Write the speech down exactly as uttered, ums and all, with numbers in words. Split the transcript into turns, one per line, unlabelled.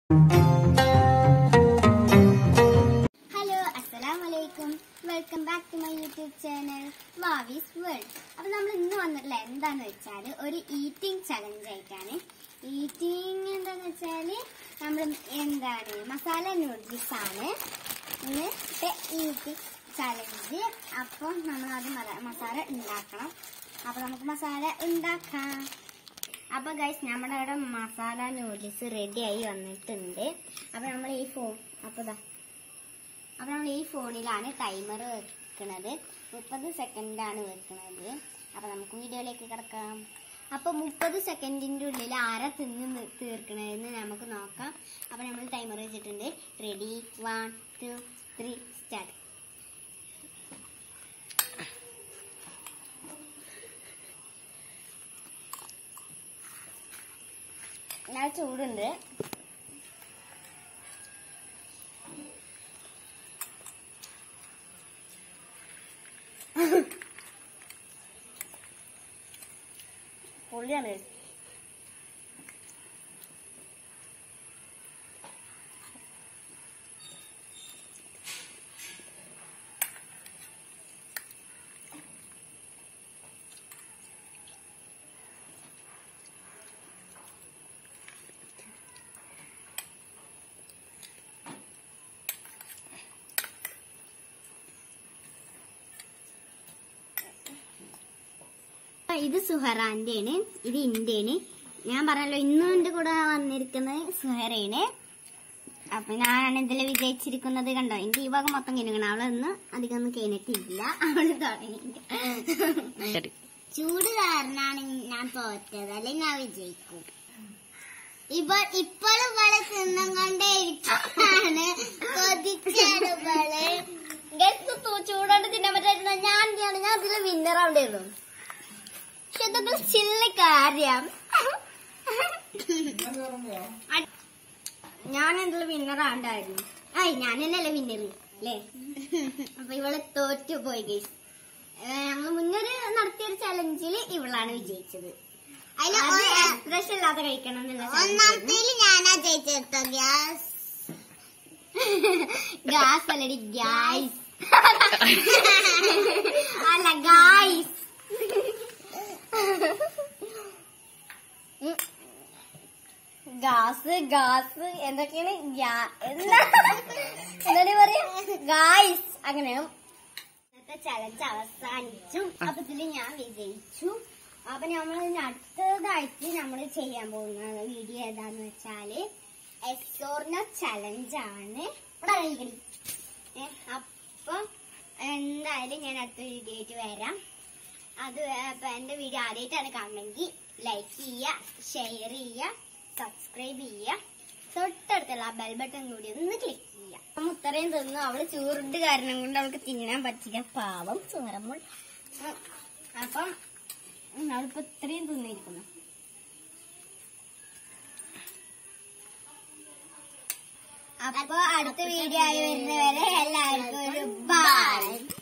Hello, അസ്സലാമലൈക്കും. Welcome back to my YouTube channel Vavi's world. അപ്പൊ നമ്മൾ ഇന്ന് വന്നിട്ടില്ല എന്താന്ന് വെച്ചാല് ഒരു ഈറ്റിംഗ് ചലഞ്ച് ആയിട്ടാണ്. ഈറ്റിംഗ് എന്താന്ന് വെച്ചാല് നമ്മൾ എന്താണ് മസാല നൂഡിൽസ് ആണ് ഇന്നത്തെ ഈറ്റിംഗ് ചലഞ്ച്. അപ്പൊ നമ്മൾ അത് മസാല ഉണ്ടാക്കണം. അപ്പൊ നമുക്ക് മസാല ഉണ്ടാക്കാം. അപ്പൊ ഗൈസ്, നമ്മുടെ ഇവിടെ മസാല നൂഡിൽസ് റെഡി ആയി വന്നിട്ടുണ്ട്. അപ്പൊ നമ്മൾ ഈ ഫോൺ അപ്പൊ അപ്പൊ നമ്മൾ ഈ ഫോണിലാണ് ടൈമർ വെക്കുന്നത്. മുപ്പത് സെക്കൻഡാണ് വെക്കുന്നത്. അപ്പൊ നമുക്ക് വീഡിയോയിലേക്ക് കിടക്കാം. അപ്പൊ മുപ്പത് സെക്കൻഡിന്റെ ഉള്ളിൽ ആരാ തിന്ന് തീർക്കണതെന്ന് നമുക്ക് നോക്കാം. അപ്പൊ നമ്മൾ ടൈമർ വെച്ചിട്ടുണ്ട്. Ready, one two three, start. ഞാൻ ചൂടുണ്ട്. പൊള്ളിയാണ്. ഇത് സുഹറാന്റെയാണ്, ഇത് ഇന്ത്യയാണ്. ഞാൻ പറഞ്ഞല്ലോ ഇന്നും എന്റെ കൂടെ വന്നിരിക്കുന്നത് സുഹറയാണ്. അപ്പൊ ഞാനാണ് ഇതിൽ വിജയിച്ചിരിക്കുന്നത്. കണ്ടോ, എന്റെ ഈ ഭാഗം മൊത്തം കഴിഞ്ഞിരിക്കണം. അവളൊന്നും അധികം ഒന്നും കഴിഞ്ഞിട്ടില്ല. അവള് തുടങ്ങി. ചൂട് കാരണമാണ് ഞാൻ തോറ്റത്, അല്ലെങ്കിൽ ഞാൻ വിജയിക്കും. ഇപ്പൊ ഇപ്പോഴും ഇവളെ തിന്നും കൊണ്ടേ ഇരിക്കാണ്. കൊതിച്ചാണ് ഇവള്. ചൂടോണ്ട് തിന്നാൻ പറ്റായിരുന്നു. ഞാൻ ഞാൻ ഇതിൽ വിന്നർ ആവേണ്ടിയിരുന്നു. പക്ഷെ ഇതൊക്കെ ചില്ല കാര്യം. ഞാൻ എന്തെങ്കിലും വിന്നർ ആണ്ടായിരുന്നു. ആയി ഞാൻ തന്നെയല്ലേ വിന്നർ അല്ലേ? അപ്പൊ ഇവള് തോറ്റു പോയി ഗൈസ്. ഞങ്ങൾ മുന്നൊരു നടത്തിയൊരു ചലഞ്ചിൽ ഇവളാണ് വിജയിച്ചത്. അതിൽ എക്സ്പ്രഷൻ ഇല്ലാതെ കഴിക്കണം എന്നുള്ള ഞാനാ ജയിച്ചെടുത്ത. ഗ്യാസ് ഗ്യാസ് അല്ലടി, ഗ്യാസ് അല്ല ഗായ്സ്. ഗാസ് ഗാസ് എന്തൊക്കെയാണ് എന്താ പറയാ ഗായ്സ്. അങ്ങനെ ഇന്നത്തെ ചലഞ്ച് അവസാനിച്ചു. അപ്പൊ ഇതില് ഞാൻ വിജയിച്ചു. അപ്പൊ നമ്മൾ അടുത്തതായിട്ട് നമ്മൾ ചെയ്യാൻ പോകുന്ന വീഡിയോ ഏതാന്ന് വെച്ചാല് എക്സോർണ ചലഞ്ച് ആണ്. അപ്പൊ എന്തായാലും ഞാൻ അടുത്ത വീഡിയോ ആയിട്ട് വരാം. അത് അപ്പൊ എന്റെ വീഡിയോ ആദ്യമായിട്ടാണ് കാണണമെങ്കിൽ ലൈക്ക് ചെയ്യുക, ഷെയർ ചെയ്യുക, സബ്സ്ക്രൈബ് ചെയ്യുക. തൊട്ടടുത്തുള്ള ബെൽ ബട്ടൺ കൂടി ഒന്ന് ക്ലിക്ക് ചെയ്യുക. അപ്പം ഇത്രയും തിന്നു. അവള് ചൂറുണ്ട് കാരണം കൊണ്ട് അവൾക്ക് തിന്നാൻ പറ്റില്ല, പാവം ചൂരമ്പോൾ. അപ്പം അവളിപ്പോ ഇത്രയും തിന്നിരിക്കുന്നു. അപ്പൊ അടുത്ത വീഡിയോ ആയി വരുന്നവരെ എല്ലാവർക്കും ഒരു ബൈ.